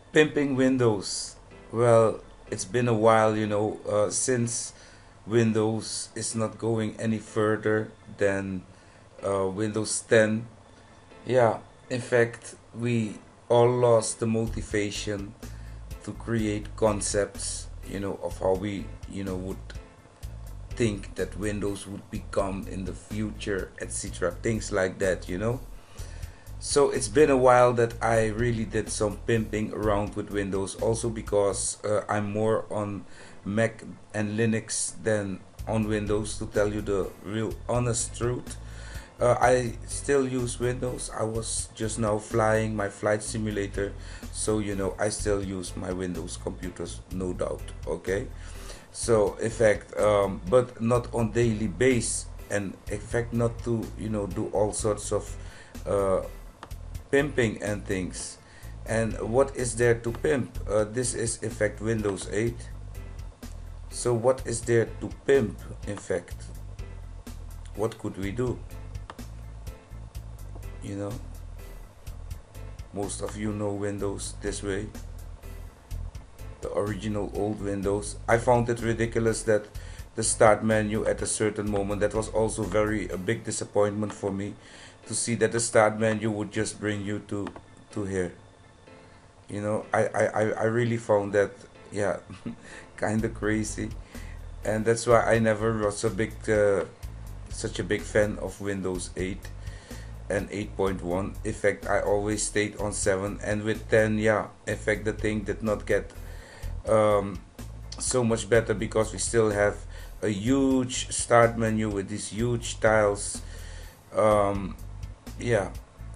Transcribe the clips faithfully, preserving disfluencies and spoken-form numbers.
Pimping Windows. Well, it's been a while, you know, uh, since Windows is not going any further than uh, Windows ten. Yeah, in fact, we all lost the motivation to create concepts, you know, of how we, you know, would think that Windows would become in the future, et cetera. Things like that, you know. So it's been a while that I really did some pimping around with Windows, also because uh, I'm more on Mac and Linux than on Windows, to tell you the real honest truth. Uh, I still use Windows. I was just now flying my flight simulator, so you know I still use my Windows computers, no doubt. Okay, so in fact, um, but not on daily base, and in fact not to you know do all sorts of uh, pimping and things. And what is there to pimp? Uh, this is in fact Windows eight. So what is there to pimp? In fact, what could we do? You know, most of you know Windows this way, the original old Windows. I found it ridiculous that the start menu at a certain moment, that was also very a big disappointment for me, to see that the start menu would just bring you to to here. You know, I I, I I really found that, yeah, kind of crazy, and that's why I never was a big uh, such a big fan of Windows eight and eight point one. In fact, I always stayed on seven, and with ten, yeah, in fact the thing did not get um, so much better, because we still have a huge start menu with these huge tiles. um, yeah,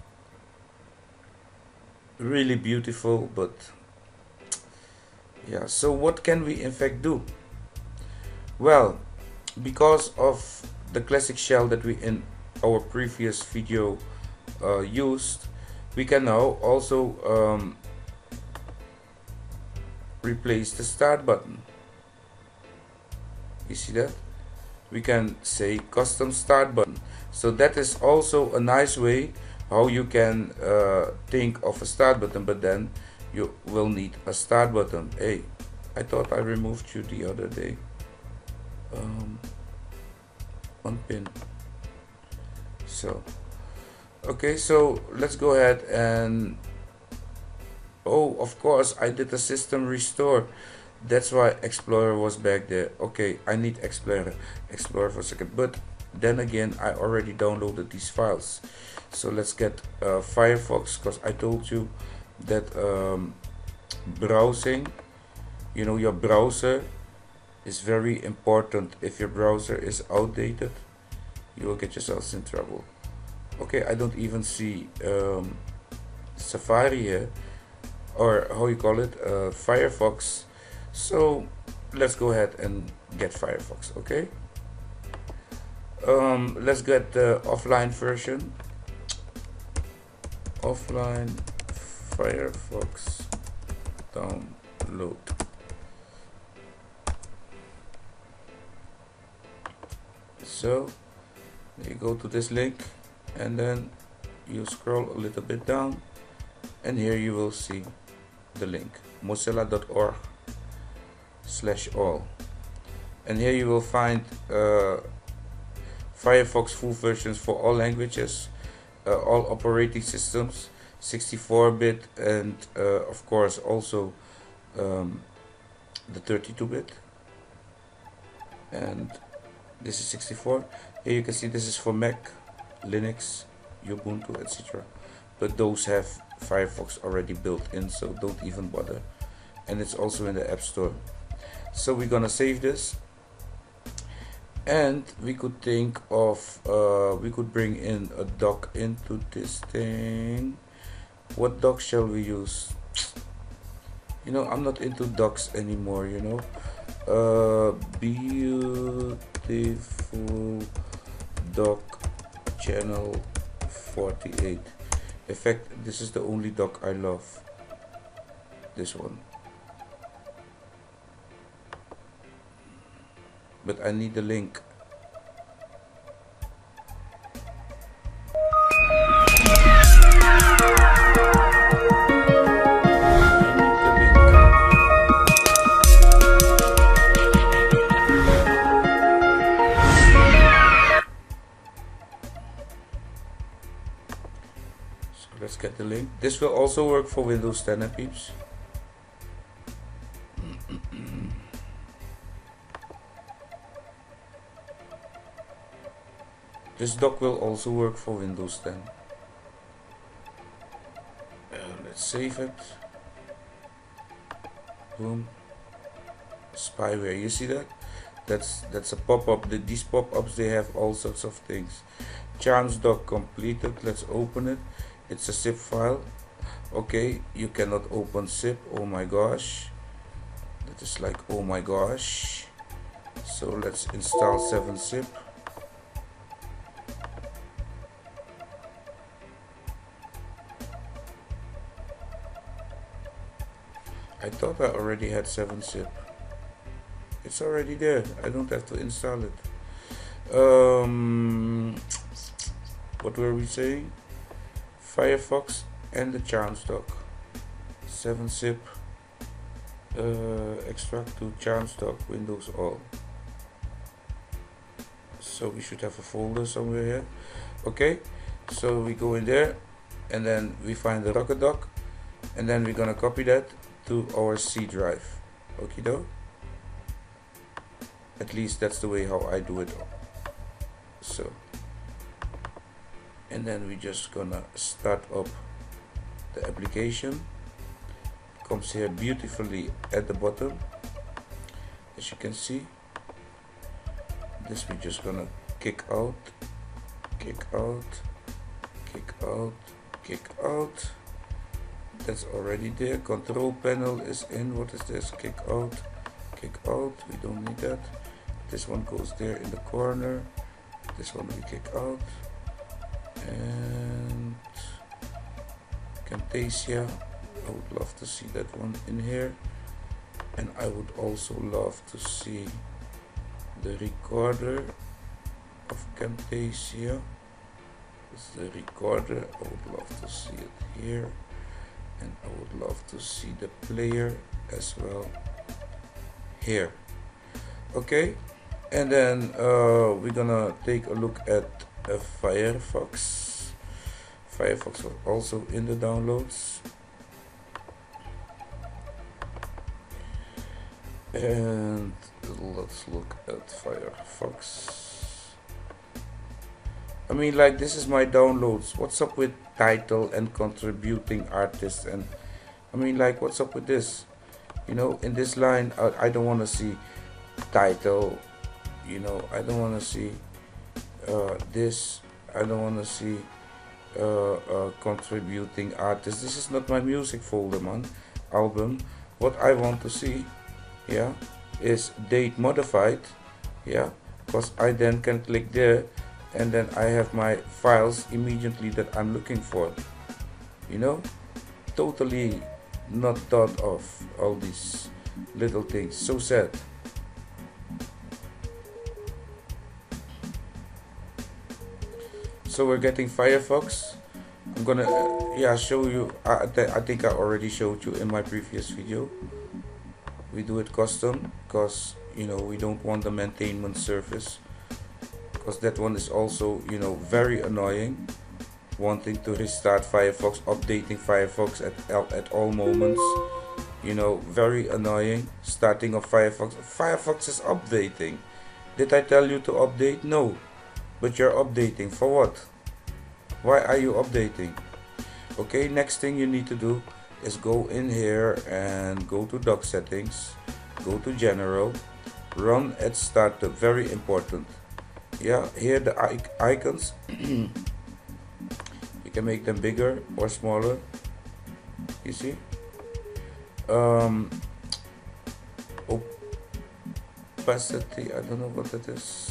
really beautiful, but yeah. So what can we in fact do? Well, because of the classic shell that we in our previous video uh, used, we can now also um, replace the start button. You see that? We can say custom start button. So that is also a nice way how you can uh, think of a start button, but then you will need a start button. Hey, I thought I removed you the other day. Um, unpin. So, okay, so let's go ahead and, oh, of course, I did a system restore. That's why Explorer was back there. Okay, I need Explorer, Explorer for a second. But then again, I already downloaded these files. So let's get uh, Firefox, because I told you that um, browsing, you know, your browser is very important. If your browser is outdated, you will get yourselves in trouble. Okay, I don't even see um, Safari here, or how you call it, uh, Firefox. So let's go ahead and get Firefox. Okay, um, let's get the offline version. Offline Firefox download. So you go to this link, and then you scroll a little bit down, and here you will see the link, mozilla dot org slash all, and here you will find uh, Firefox full versions for all languages, uh, all operating systems, sixty-four bit, and uh, of course also um, the thirty-two bit, and this is sixty-four. Here you can see this is for Mac, Linux, Ubuntu, et cetera. But those have Firefox already built in, so don't even bother. And it's also in the App Store. So we're gonna save this, and we could think of uh, we could bring in a dock into this thing. What dock shall we use? You know, I'm not into docks anymore, you know. Uh, beautiful dock channel forty-eight. In fact, this is the only dock I love. This one. But I need the link. I need the get the link. This will also work for Windows ten, eh, peeps. This dock will also work for Windows ten. Uh, let's save it. Boom. Spyware, you see that? That's that's a pop-up. The, these pop-ups, they have all sorts of things. Chance dock completed. Let's open it. It's a zip file. Okay, you cannot open zip. Oh my gosh. That is like, oh my gosh. So let's install seven zip. I thought I already had seven zip. It's already there. I don't have to install it. Um, what were we saying? Firefox and the chance dock. seven zip. Uh, extract to chance dock. Windows all. So we should have a folder somewhere here. Okay. So we go in there, and then we find the Rocket Dock, and then we're gonna copy that to our C drive. Okay, though. At least that's the way how I do it. So, and then we just gonna start up the application. Comes here beautifully at the bottom, as you can see. This we just gonna kick out, kick out, kick out, kick out. That's already there. Control panel is in. What is this? Kick out, kick out. We don't need that. This one goes there in the corner. This one we kick out. And Camtasia, I would love to see that one in here. And I would also love to see the recorder of Camtasia. It's the recorder. I would love to see it here. And I would love to see the player as well here. Okay. And then uh, we're gonna take a look at a Firefox. Firefox was also in the downloads. And let's look at Firefox. I mean, like, this is my downloads. What's up with title and contributing artists? And I mean, like, what's up with this? You know, in this line, I, I don't want to see title. You know, I don't want to see uh, this. I don't want to see uh, uh, contributing artists. This is not my music folder, man. Album. What I want to see, yeah, is date modified, yeah, because I then can click there, and then I have my files immediately that I'm looking for. You know, totally not thought of all these little things. So sad. So we're getting Firefox. I'm gonna uh, yeah show you. I, I think I already showed you in my previous video. We do it custom because, you know, we don't want the maintenance service, because that one is also, you know, very annoying. Wanting to restart Firefox, updating Firefox at at all moments, you know, very annoying. Starting of Firefox. Firefox is updating. Did I tell you to update? No. But you're updating for what? Why are you updating? Okay, next thing you need to do is go in here and go to dock settings, go to general, run at startup. Very important. Yeah, here the icons. You can make them bigger or smaller. You see? Um, opacity, I don't know what that is.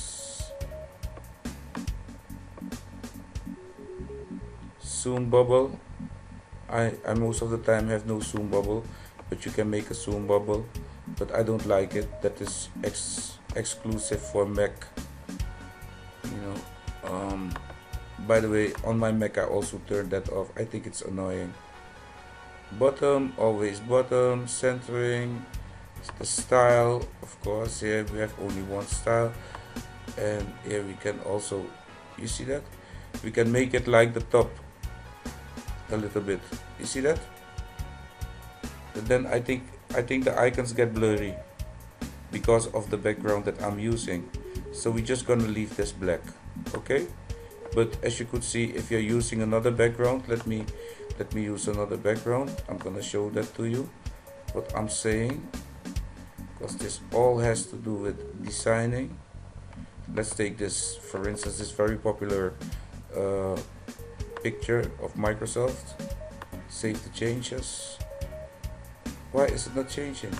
Zoom bubble. I, I most of the time have no zoom bubble, but you can make a zoom bubble, but I don't like it. That is ex exclusive for Mac. You know. Um, by the way, on my Mac I also turned that off. I think it's annoying. Bottom, always bottom. Centering, the style, of course. Here we have only one style, and here we can also, you see that? We can make it like the top. a little bit. You see that? But then I think I think the icons get blurry because of the background that I'm using. So we're just gonna leave this black, okay? But as you could see, if you're using another background, let me let me use another background. I'm gonna show that to you, what I'm saying, because this all has to do with designing. Let's take this, for instance, this very popular uh, picture of Microsoft. Save the changes. Why is it not changing?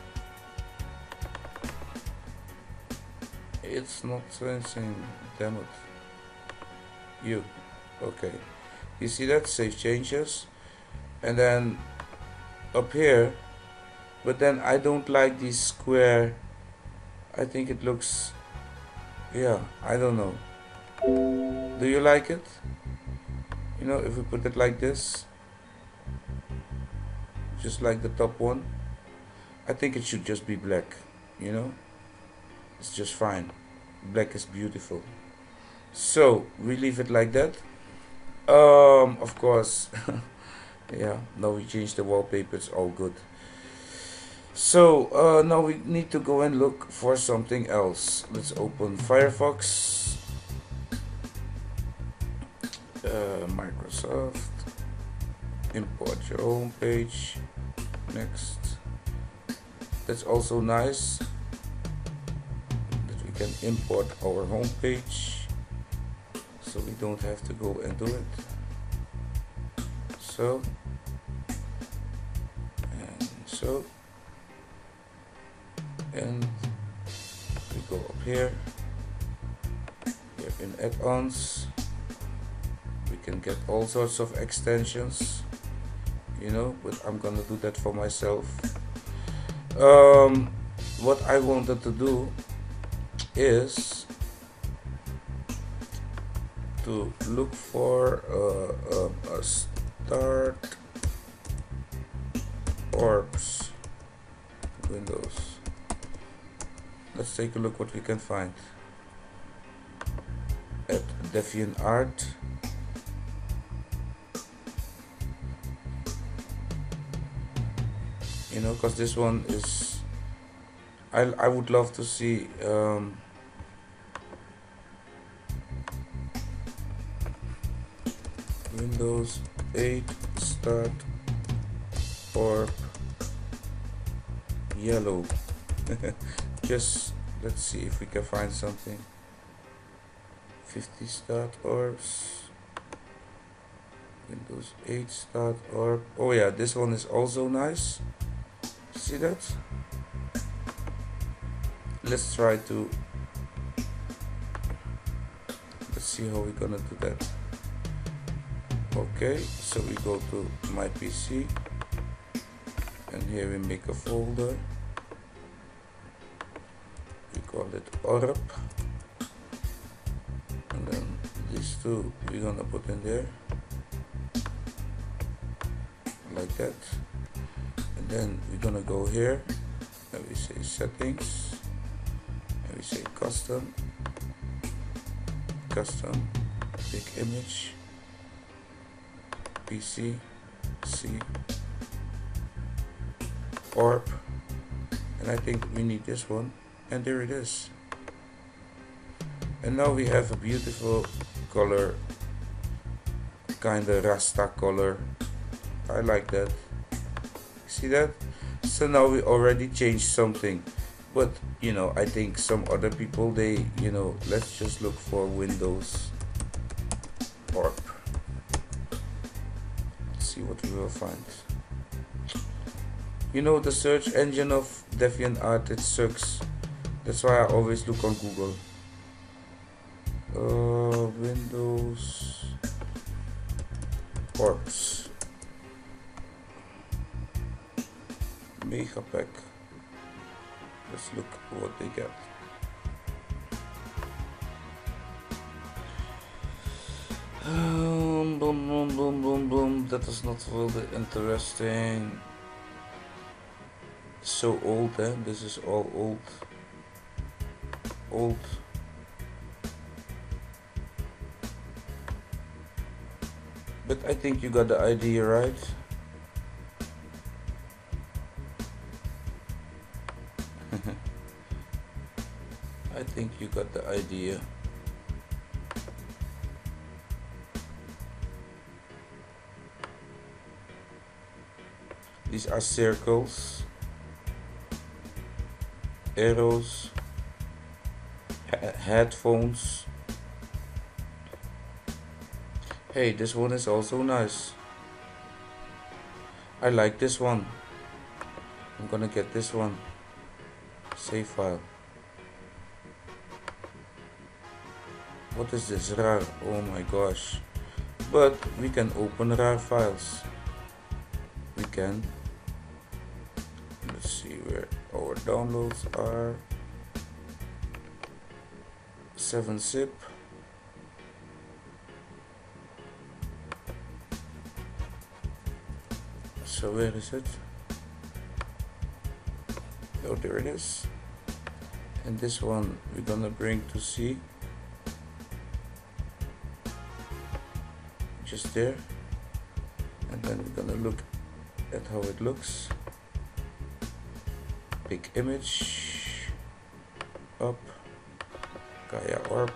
It's not changing, damn it. You, okay. You see that? Save changes. And then up here, but then I don't like these square. I think it looks, yeah, I don't know. Do you like it? You know, if we put it like this, just like the top one, I think it should just be black, you know? It's just fine. Black is beautiful. So we leave it like that. Um, of course, yeah, now we change the wallpaper, it's all good. So uh, now we need to go and look for something else. Let's open Firefox, uh, Microsoft, import your home page. Next. That's also nice that we can import our home page, so we don't have to go and do it. So and so, and we go up here. Here in add-ons, we can get all sorts of extensions, you know, but I'm gonna do that for myself. Um, what I wanted to do is to look for uh, a, a start orbs Windows. Let's take a look what we can find at DeviantArt. You know, because this one is, I, I would love to see um, Windows eight start orb yellow. Just let's see if we can find something. fifty start orbs, Windows eight start orb. Oh yeah, this one is also nice. See that? Let's try to, let's see how we're gonna do that. Okay, so we go to my P C, and here we make a folder. We call it orb, and then these two we're gonna put in there like that. And then we're gonna go here and we say settings, and we say custom, custom, big image, P C, C, orb, and I think we need this one, and there it is. And now we have a beautiful color, kinda Rasta color. I like that. See that? So now we already changed something, but you know, I think some other people, they, you know, let's just look for Windows orb. Let's see what we will find. You know, the search engine of DeviantArt, it sucks. That's why I always look on Google. Uh, Windows orbs. Mega pack. Let's look what they get. Um, boom, boom, boom, boom, boom. That is not really interesting. So old, eh? This is all old. Old. But I think you got the idea, right? I think you got the idea. These are circles, arrows, ha headphones. Hey, this one is also nice. I like this one. I'm gonna get this one. Save file. What is this? Rar. Oh my gosh. But we can open rar files. We can. Let's see where our downloads are. seven zip. So where is it? Oh, there it is. And this one we're gonna bring to C. Just there. And then we're gonna look at how it looks. Big image. Up. Gaia orb.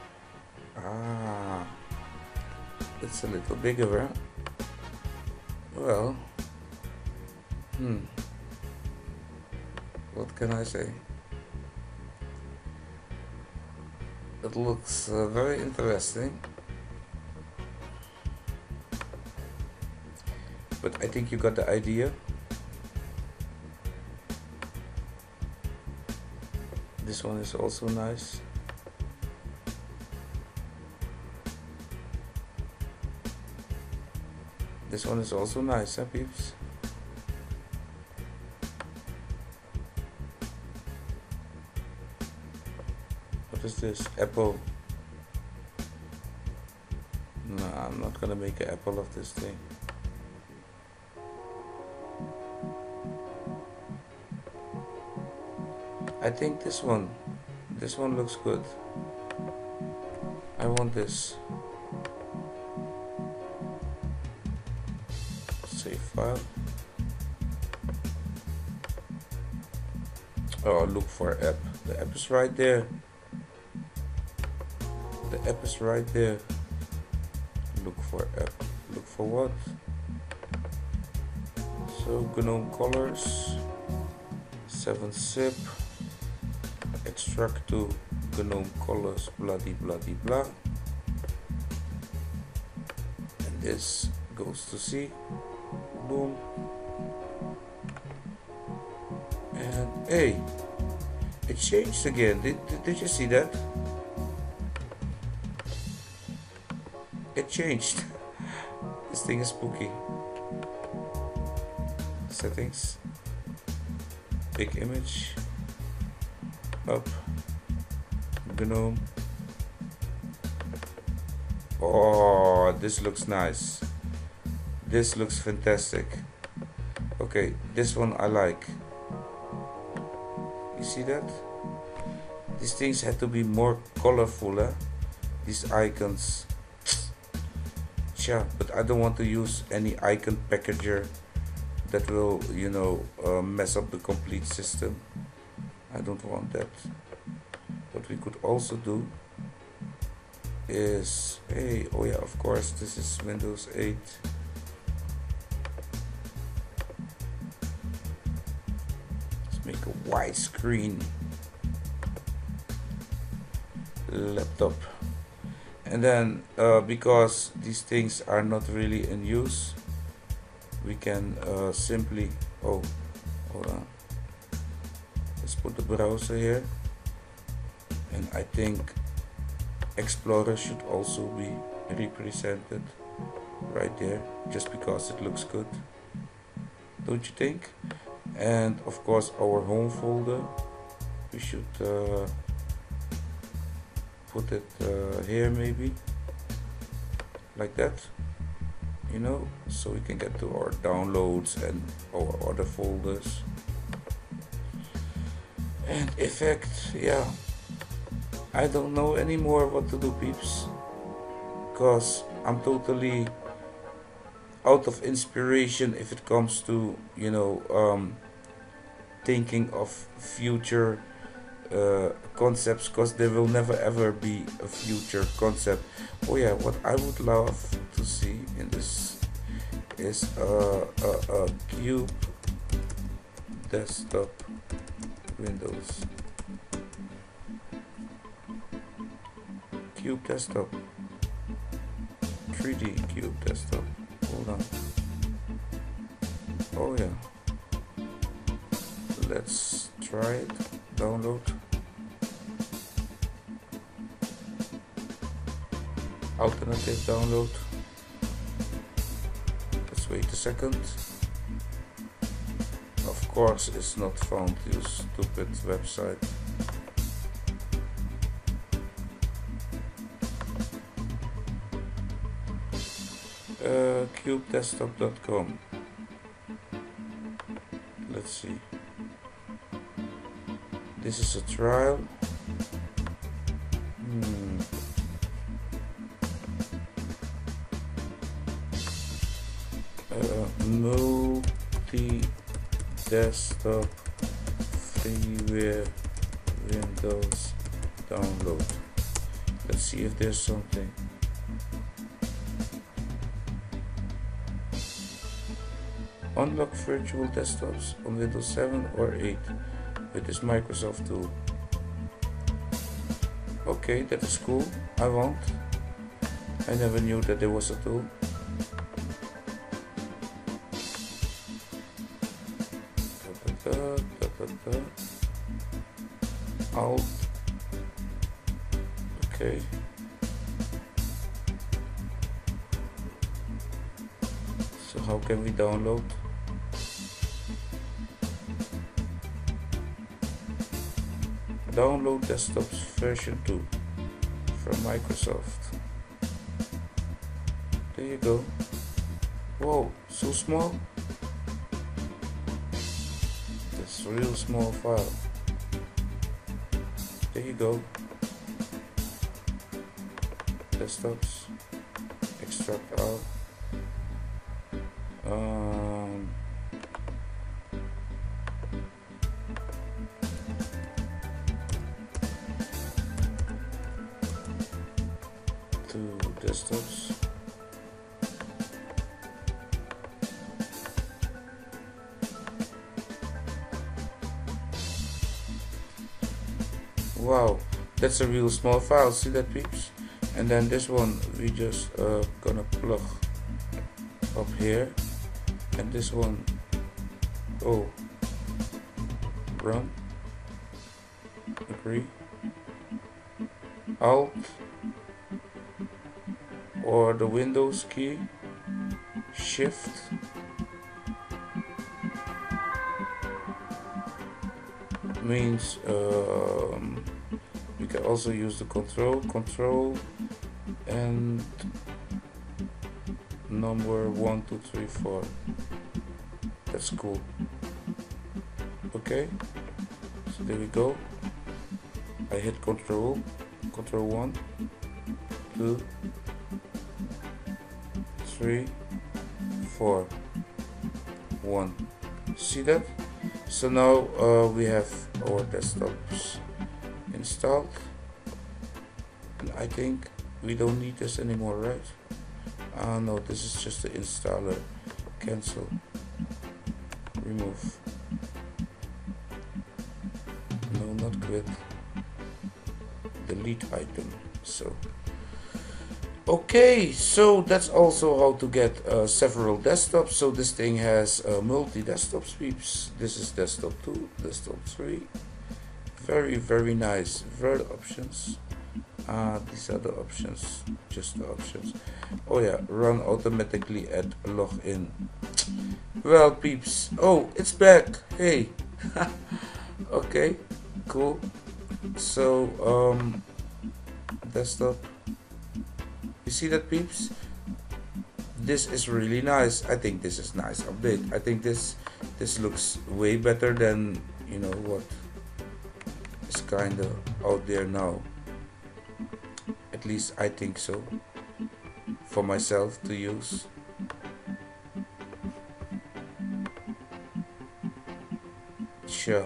Ah. It's a little bigger, huh? Well. Hmm. What can I say? It looks uh, very interesting. But I think you got the idea. This one is also nice. This one is also nice, huh, peeps? What is this? Apple. No, I'm not gonna make an apple of this thing. I think this one, this one looks good. I want this. Save file. Oh, look for app. The app is right there. The app is right there. Look for app. Look for what? So GNOME colors. seven zip. Extract to GNOME colors. Bloody bloody blah. And this goes to C. Boom. And hey, it changed again. Did, did, did you see that? It changed. This thing is spooky. Settings. Big image. Up. GNOME. Oh, this looks nice. This looks fantastic. Okay, this one I like. You see that? These things have to be more colorful, eh? These icons. Yeah, but I don't want to use any icon packager that will, you know, uh, mess up the complete system. I don't want that. What we could also do is, hey, oh yeah, of course, this is Windows eight. Let's make a widescreen laptop. And then, uh, because these things are not really in use, we can uh, simply, oh, hold on. Let's put the browser here. And I think Explorer should also be represented right there, just because it looks good. Don't you think? And of course our home folder, we should uh, put it uh, here maybe, like that, you know, so we can get to our downloads and our other folders. And effect, yeah, I don't know anymore what to do, peeps, because I'm totally out of inspiration if it comes to, you know, um, thinking of future uh, concepts, because there will never ever be a future concept. Oh yeah, what I would love to see in this is a, a, a cube desktop Windows. Cube desktop, three D cube desktop. Hold on. Oh yeah, let's try it. Download. Alternative download. Let's wait a second. Of course it's not found, you stupid website. Uh, cube desktop dot com. Let's see. This is a trial. Hmm. Uh, multi desktop freeware Windows download. Let's see if there's something. Unlock virtual desktops on Windows seven or eight with this Microsoft tool. Okay, that is cool. I won't. I never knew that there was a tool. Da, da, da, da, da, da. Alt. Okay. So how can we download? Download desktops version two from Microsoft. There you go. Whoa, so small. That's a real small file. There you go. Desktops. Extract out. Um, two desktops. Wow, that's a real small file. See that, peeps? And then this one we just uh, gonna plug up here, and this one, oh, run, agree, Alt or the Windows key, Shift, means um, we can also use the control, control and number one, two, three, four. That's cool. Okay, so there we go. I hit control, control one, two, three, four, one. See that? So now uh, we have our desktops installed, and I think we don't need this anymore, right? Ah, no, this is just the installer. Cancel. Remove. No, not quit. Delete item. So, okay, so that's also how to get uh, several desktops. So this thing has uh, multi desktop sweeps. This is desktop two, desktop three. Very, very nice. Very options. Ah, these are the options, just the options. Oh yeah, run automatically at login. Well, peeps, oh, it's back. Hey. Okay, cool. So um desktop, you see that, peeps? This is really nice. I think this is nice update. I think this this looks way better than, you know, what is kind of out there now. At least I think so, for myself to use. Sure.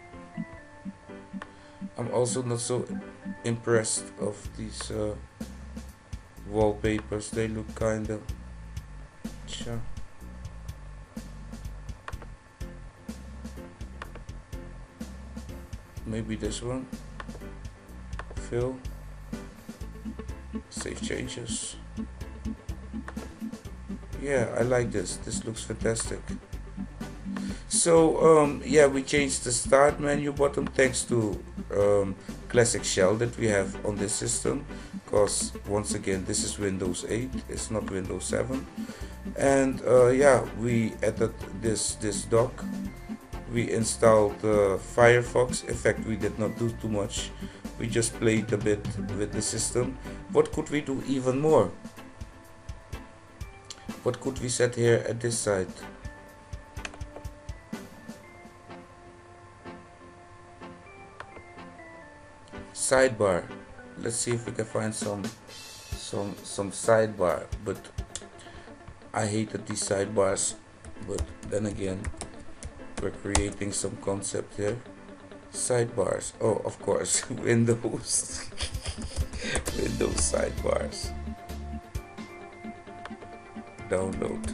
I'm also not so impressed of these uh, wallpapers. They look kind of sure. Maybe this one. Fill. Save changes. Yeah, I like this. This looks fantastic. So um, yeah, we changed the start menu button thanks to um, classic shell that we have on this system, because once again this is Windows eight, it's not Windows seven. And uh, yeah, we added this this dock. We installed uh, Firefox. In fact, we did not do too much. We just played a bit with the system. What could we do even more? What could we set here at this side? Sidebar. Let's see if we can find some some some sidebar. But I hated these sidebars. But then again, we're creating some concept here. Sidebars. Oh, of course, Windows. Windows sidebars. Download.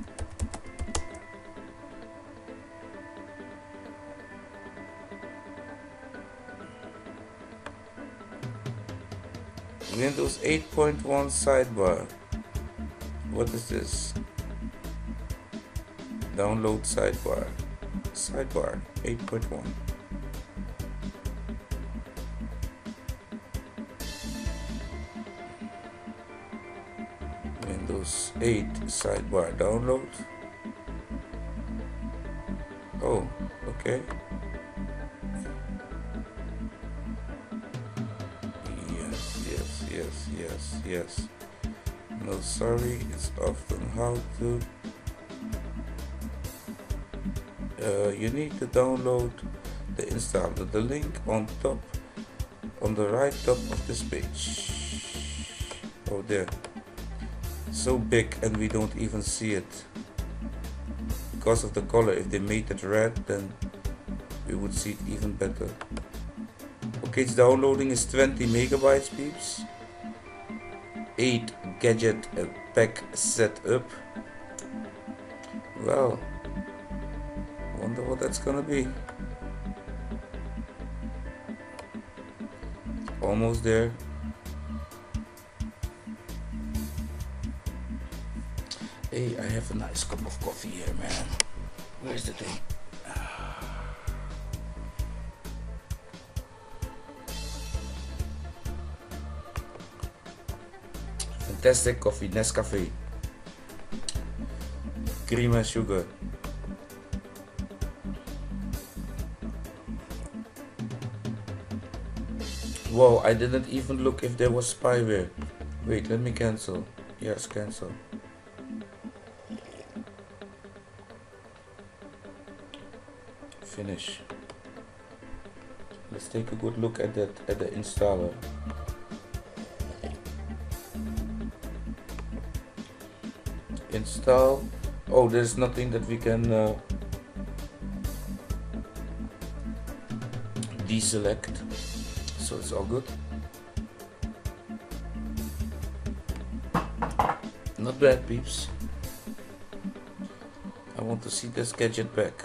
Windows eight point one sidebar. What is this? Download sidebar. Sidebar eight point one. Windows eight sidebar download. Oh, okay. Yes, yes, yes, yes, yes. No, sorry, it's often how to. Uh, you need to download the installer. The link on top, on the right top of this page. Oh, there. So big and we don't even see it because of the color. If they made it red, then we would see it even better. Okay, it's downloading. Is twenty megabytes, peeps. Eight gadget pack set up. Well, wonder what that's gonna be. Almost there. Hey, I have a nice cup of coffee here, man. Where's the thing? Fantastic coffee, Nescafe. Cream and sugar. Whoa, I didn't even look if there was spyware. Wait, let me cancel. Yes, cancel. Finish. Let's take a good look at that at the installer. Install. Oh, there's nothing that we can uh, deselect, so it's all good. Not bad, peeps. I want to see this gadget back.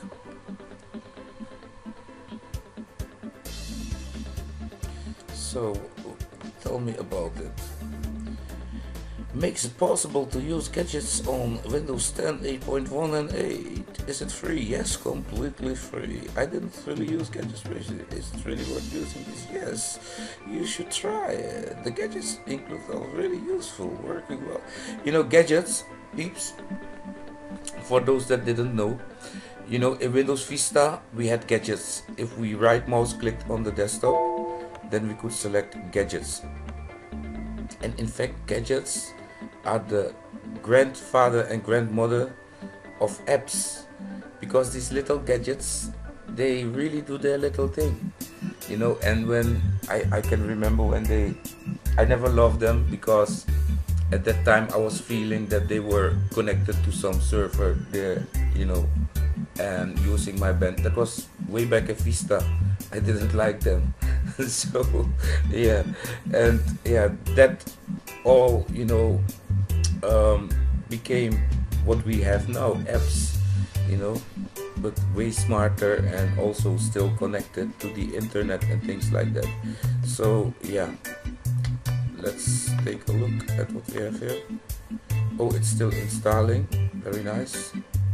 So, tell me about it. Makes it possible to use gadgets on Windows ten, eight point one and eight. Is it free? Yes, completely free. I didn't really use gadgets recently. Is it really worth using this? Yes, you should try it. The gadgets include are really useful, working well. You know, gadgets, peeps, for those that didn't know, you know, in Windows Vista, we had gadgets. If we right mouse clicked on the desktop, then we could select gadgets. And in fact, gadgets are the grandfather and grandmother of apps, because these little gadgets, they really do their little thing, you know. And when I, I can remember when they, I never loved them because at that time I was feeling that they were connected to some server there, you know, and using my band. That was way back at Vista, I didn't like them. So yeah, and yeah, that all, you know, um, became what we have now, apps, you know, but way smarter and also still connected to the internet and things like that. So yeah, let's take a look at what we have here. Oh, it's still installing. Very nice.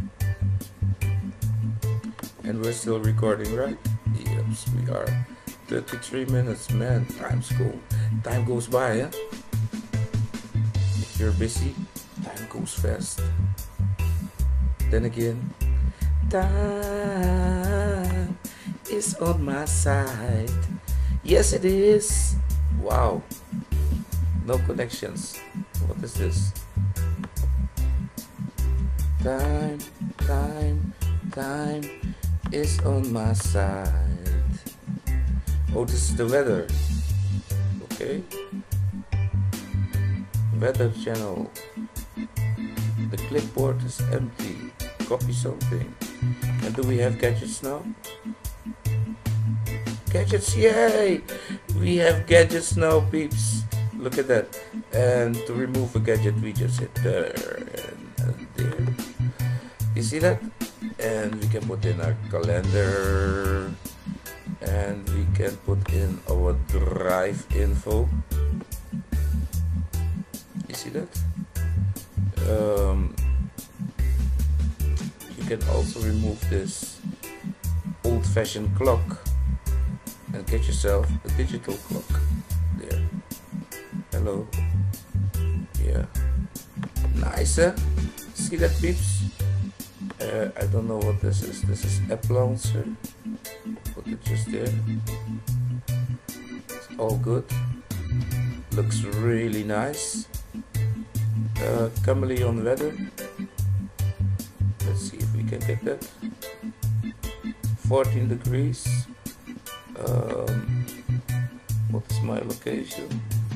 And we're still recording, right? Yes, we are. thirty-three minutes, man. Time's cool. Time goes by, huh? If you're busy, time goes fast. Then again, time is on my side. Yes, it is. Wow. No connections. What is this? Time, time, time is on my side. Oh, this is the weather. Okay. Weather channel. The clipboard is empty. Copy something. And do we have gadgets now? Gadgets, yay! We have gadgets now, peeps. Look at that. And to remove a gadget, we just hit there and, and there. You see that? And we can put in our calendar. And we can put in our drive info. You see that? Um, you can also remove this old-fashioned clock and get yourself a digital clock. There. Hello. Yeah. Nice, huh? See that, peeps? Uh, I don't know what this is. This is app launcher. Put it just there. It's all good. Looks really nice. Uh, chameleon weather. Let's see if we can get that. fourteen degrees. Um, what is my location?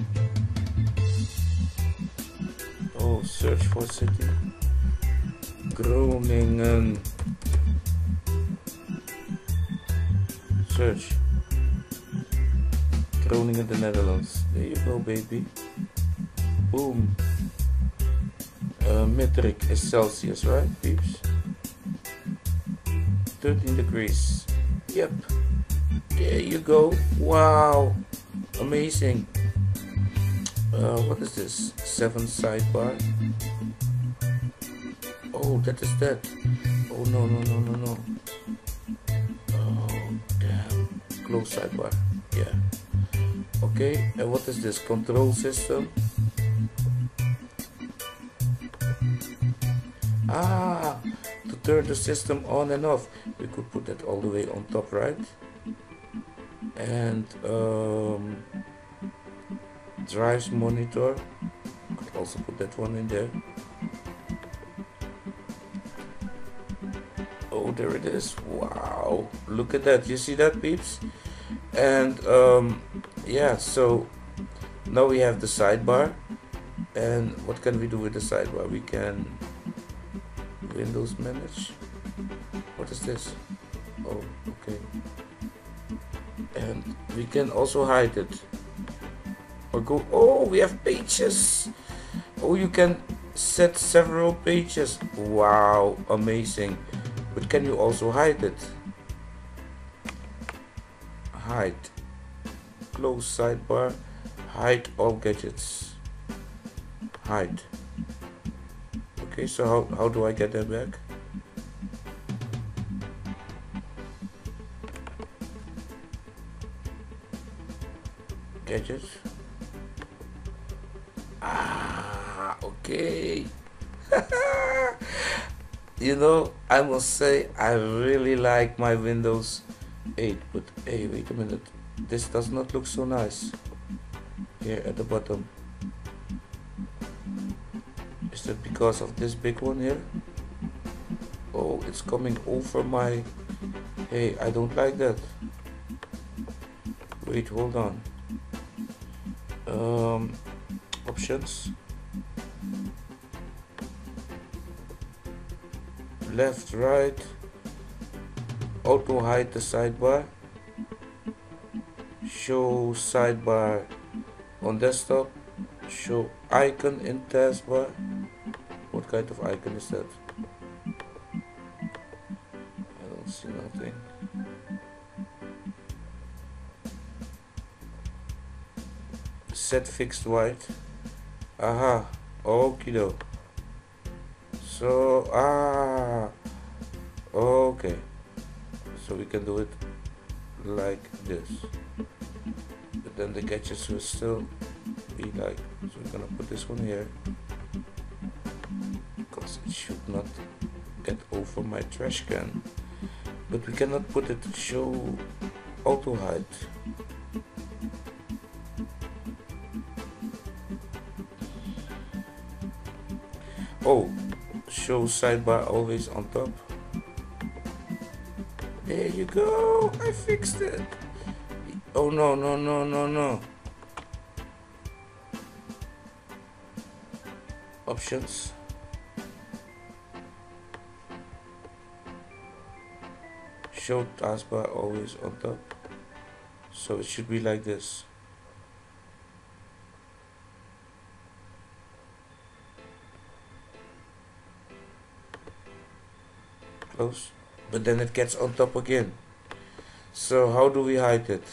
Oh, search for city. Groningen. Search. Groningen, the Netherlands. There you go, baby. Boom. Uh, metric is Celsius, right, peeps? thirteen degrees. Yep. There you go. Wow. Amazing. Uh, what is this? Seven sidebar. Oh, that is that. Oh, no, no, no, no, no. Oh, damn. Close sidebar. Yeah. Okay, and what is this? Control system. Ah, to turn the system on and off. We could put that all the way on top, right? And um, drives monitor. Could also put that one in there. Oh, there it is. Wow, look at that. You see that, peeps? And um, yeah, so now we have the sidebar. And what can we do with the sidebar? We can Windows manage. What is this? Oh, okay. And we can also hide it. Or go, oh, we have pages. Oh, you can set several pages. Wow, amazing. But can you also hide it? Hide. Close sidebar. Hide all gadgets. Hide. Okay, so how, how do I get that back? Gadgets. Ah, okay. You know, I must say I really like my Windows eight, but hey, wait a minute, this does not look so nice here at the bottom. Is that because of this big one here? Oh, it's coming over my... Hey, I don't like that. Wait, hold on. Um, options. Left, right. auto hide the sidebar, show sidebar on desktop, show icon in taskbar. What kind of icon is that? I don't see nothing. Set fixed white. Aha, okie doke. So, ah, okay. So we can do it like this. But then the gadgets will still be like, so we're gonna put this one here. Because it should not get over my trash can. But we cannot put it to show auto hide. Oh, show sidebar always on top. There you go, I fixed it. Oh no, no, no, no, no. Options. Show taskbar always on top. So it should be like this. Close. But then it gets on top again. So how do we hide it?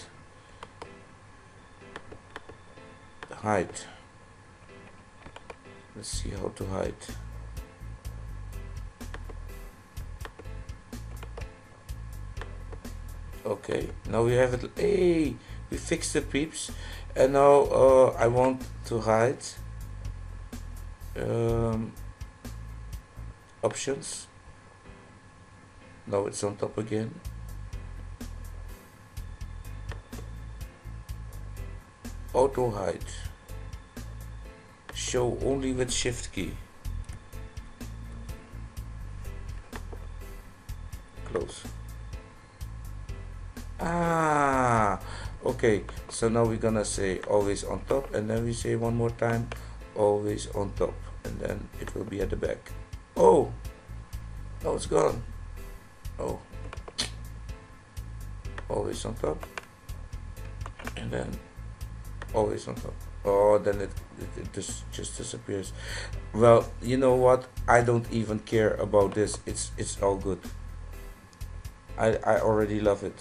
Hide. Let's see how to hide. Okay, now we have it. Hey, we fixed it, peeps. And now uh, I want to hide. Um, options. Now it's on top again. Auto hide. Show only with shift key. Close. Ah, okay. So now we're gonna say always on top, and then we say one more time always on top, and then it will be at the back. Oh, now it's gone. Oh, always on top, and then always on top. Oh, then it, it, it just just disappears. Well, you know what? I don't even care about this. It's it's all good. I I already love it.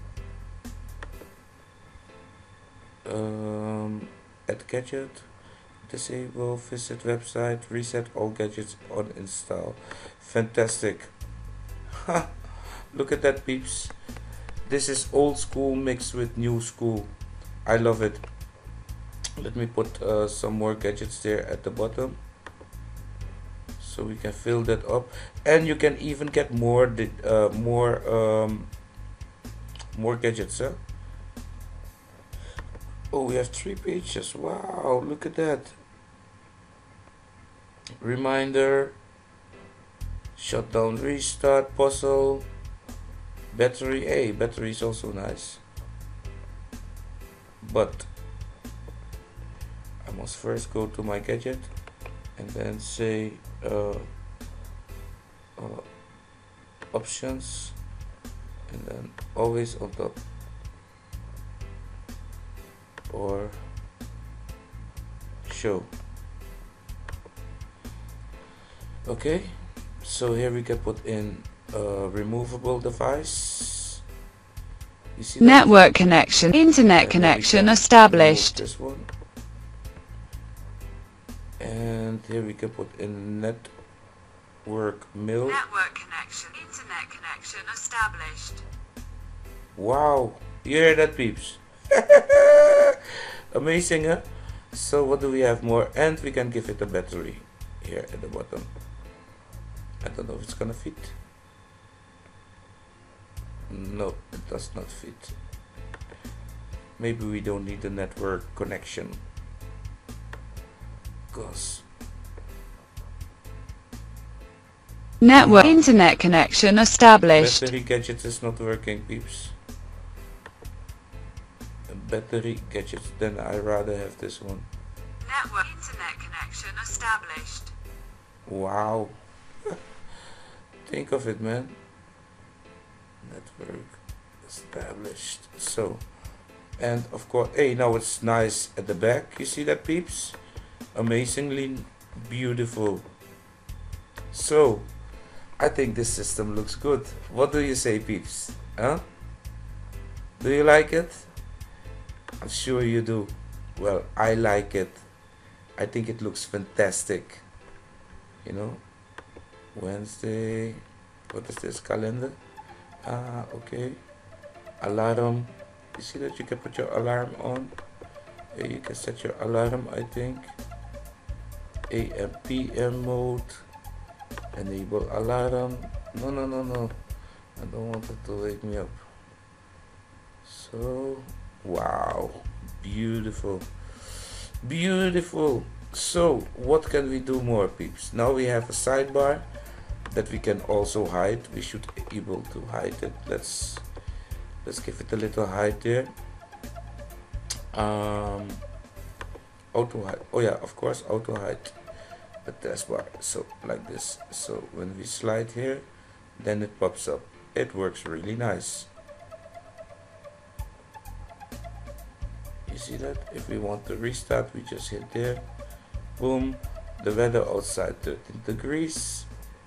Um, add gadget, disable, visit website, reset all gadgets, uninstall. Fantastic. Look at that, peeps. This is old school mixed with new school. I love it. Let me put uh, some more gadgets there at the bottom, so we can fill that up, and you can even get more uh, more um, more gadgets, huh? Oh, we have three pages. Wow, look at that. Reminder, shutdown, restart, puzzle, battery. Hey, battery is also nice. But I must first go to my gadget and then say uh, uh, options, and then always on top, or show. Okay, so here we can put in a removable device. You see network connection, internet connection established. This one, and here we can put in network mail. Network connection, internet connection established. Wow, you hear that, peeps? Amazing, huh? So what do we have more? And we can give it a battery here at the bottom. I don't know if it's gonna fit. No, it does not fit. Maybe we don't need the network connection, because network internet connection established. Battery gadget is not working, peeps. Battery gadgets, then I rather have this one. Network internet connection established. Wow. Think of it, man. network established. So, and of course, hey, now it's nice at the back. You see that, peeps? Amazingly beautiful. So, I think this system looks good. What do you say, peeps? Huh? Do you like it? I'm sure you do. Well, I like it. I think it looks fantastic. You know, Wednesday. What is this calendar? Ah, okay. Alarm. You see that you can put your alarm on. Yeah, you can set your alarm, I think. A M P M mode. Enable alarm. No, no, no, no. I don't want it to wake me up. So, wow. Beautiful. Beautiful. So, what can we do more, peeps? Now we have a sidebar that we can also hide. We should be able to hide it. Let's let's give it a little hide there. Um, auto hide. Oh yeah, of course, auto hide. The taskbar. So like this. So when we slide here, then it pops up. It works really nice. You see that? If we want to restart, we just hit there. Boom. The weather outside thirteen degrees.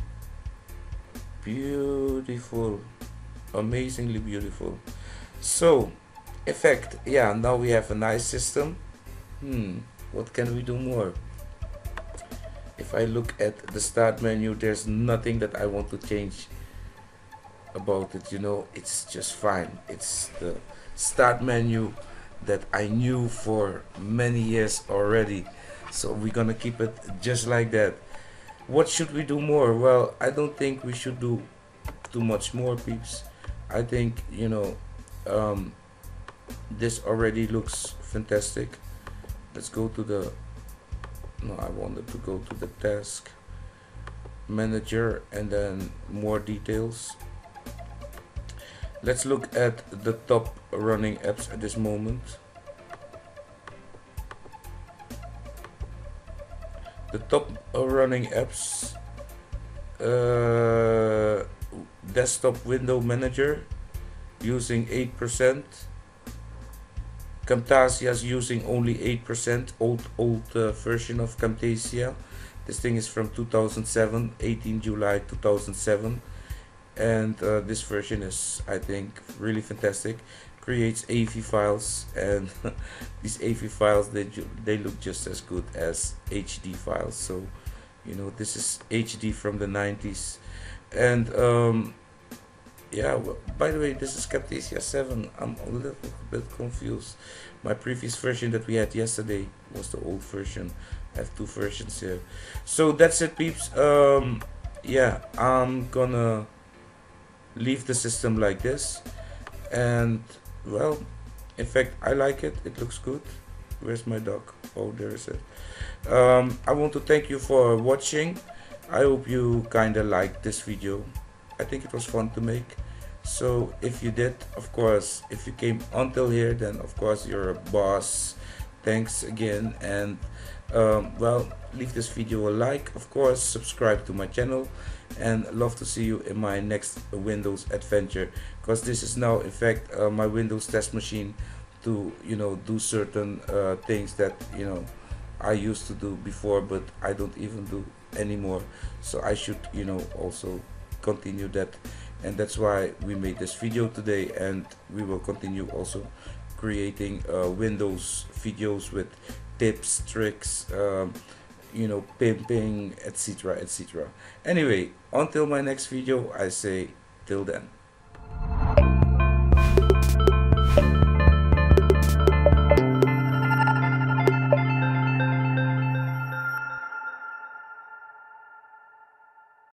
Beautiful. Amazingly beautiful. So, effect. Yeah, now we have a nice system. Hmm. What can we do more? If I look at the start menu, there's nothing that I want to change about it. You know, it's just fine. It's the start menu that I knew for many years already. So we're gonna keep it just like that. What should we do more? Well, I don't think we should do too much more, peeps. I think, you know, um, this already looks fantastic. Let's go to the, no, I wanted to go to the task manager and then more details. Let's look at the top running apps at this moment. The top running apps, uh, desktop window manager using eight percent. Camtasia is using only eight percent, old old uh, version of Camtasia. This thing is from two thousand seven, eighteenth July two thousand seven, and uh, this version is, I think, really fantastic. Creates A V files, and these A V files, they they look just as good as H D files. So, you know, this is H D from the nineties, and um, yeah. Well, by the way, this is Camtasia seven. I'm a little bit confused. My previous version that we had yesterday was the old version. I have two versions here. So that's it, peeps. Um, yeah, I'm gonna leave the system like this, and well, in fact, I like it. It looks good. Where's my dog? Oh, there is it. Um, I want to thank you for watching. I hope you kinda liked this video. I think it was fun to make. So if you did, of course, if you came until here, then of course you're a boss. Thanks again, and um, well, leave this video a like, of course, subscribe to my channel, and love to see you in my next Windows adventure, because this is now in fact uh, my Windows test machine to, you know, do certain uh, things that, you know, I used to do before but I don't even do anymore. So I should, you know, also continue that, and that's why we made this video today, and we will continue also creating uh, Windows videos with tips, tricks, um, you know, pimping, etc, etc. Anyway, until my next video, I say till then.